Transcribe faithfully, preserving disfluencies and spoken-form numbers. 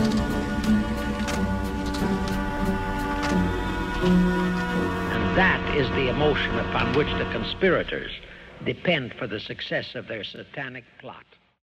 And that is the emotion upon which the conspirators depend for the success of their satanic plot.